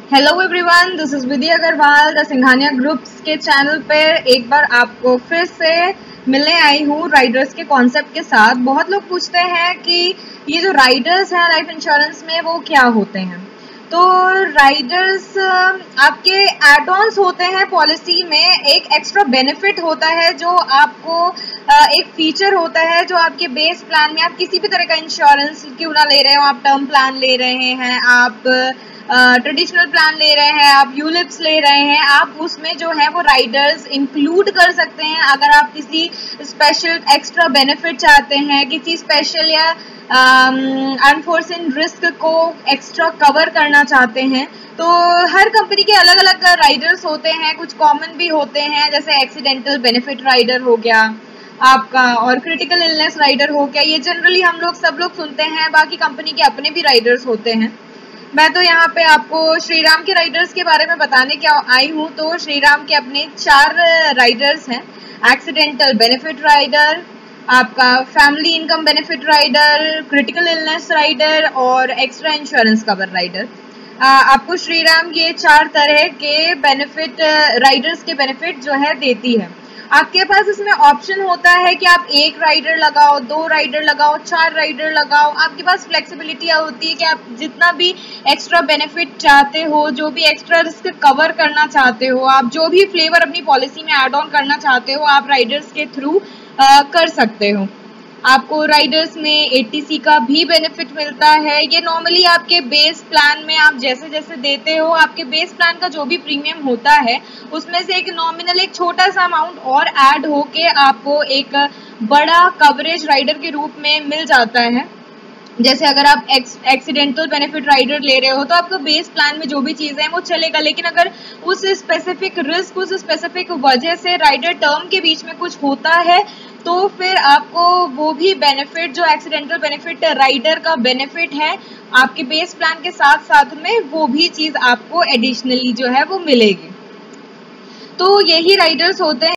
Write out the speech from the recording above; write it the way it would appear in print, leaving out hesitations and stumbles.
Hello everyone, this is Vidya Agrawal the Singhania groups के channel पर एक बार आपको फिर से मिलने आई हूँ राइडर्स के कॉन्सेप्ट के साथ। बहुत लोग पूछते हैं कि ये जो राइडर्स हैं लाइफ इंश्योरेंस में वो क्या होते हैं। तो राइडर्स आपके एड ऑन्स होते हैं पॉलिसी में, एक एक्स्ट्रा बेनिफिट होता है जो आपको एक फीचर होता है जो आपके बेस प्लान में, आप किसी भी तरह का इंश्योरेंस क्यों ना ले रहे हो, आप टर्म प्लान ले रहे हैं, आप ट्रेडिशनल प्लान ले रहे हैं, आप यूलिप्स ले रहे हैं, आप उसमें जो है वो राइडर्स इंक्लूड कर सकते हैं। अगर आप किसी स्पेशल एक्स्ट्रा बेनिफिट चाहते हैं, किसी स्पेशल या अनफोर्सिन रिस्क को एक्स्ट्रा कवर करना चाहते हैं, तो हर कंपनी के अलग अलग राइडर्स होते हैं। कुछ कॉमन भी होते हैं जैसे एक्सीडेंटल बेनिफिट राइडर हो गया आपका, और क्रिटिकल इलनेस राइडर हो गया। ये जनरली हम लोग सब लोग सुनते हैं, बाकी कंपनी के अपने भी राइडर्स होते हैं। मैं तो यहाँ पे आपको श्रीराम के राइडर्स के बारे में बताने क्या आई हूँ। तो श्रीराम के अपने 4 राइडर्स हैं। एक्सीडेंटल बेनिफिट राइडर, आपका family income benefit rider, critical illness rider और एक्स्ट्रा इंश्योरेंस कवर राइडर। आपको श्रीराम ये 4 तरह के बेनिफिट राइडर्स के बेनिफिट जो है देती है। आपके पास इसमें ऑप्शन होता है कि आप 1 राइडर लगाओ, 2 राइडर लगाओ, 4 राइडर लगाओ। आपके पास फ्लेक्सिबिलिटी होती है कि आप जितना भी एक्स्ट्रा बेनिफिट चाहते हो, जो भी एक्स्ट्रा रिस्क कवर करना चाहते हो, आप जो भी फ्लेवर अपनी पॉलिसी में ऐड ऑन करना चाहते हो, आप राइडर्स के थ्रू कर सकते हो। आपको राइडर्स में एटीसी का भी बेनिफिट मिलता है। ये नॉर्मली आपके बेस प्लान में आप जैसे जैसे देते हो, आपके बेस प्लान का जो भी प्रीमियम होता है उसमें से एक नॉमिनल एक छोटा सा अमाउंट और ऐड होके आपको एक बड़ा कवरेज राइडर के रूप में मिल जाता है। जैसे अगर आप एक्सीडेंटल बेनिफिट राइडर ले रहे हो तो आपका बेस प्लान में जो भी चीजें हैं वो चलेगा, लेकिन अगर उस स्पेसिफिक रिस्क, उस स्पेसिफिक वजह से राइडर टर्म के बीच में कुछ होता है तो फिर आपको वो भी बेनिफिट जो एक्सीडेंटल बेनिफिट राइडर का बेनिफिट है आपके बेस प्लान के साथ साथ में वो भी चीज आपको एडिशनली जो है वो मिलेगी। तो यही राइडर्स होते हैं।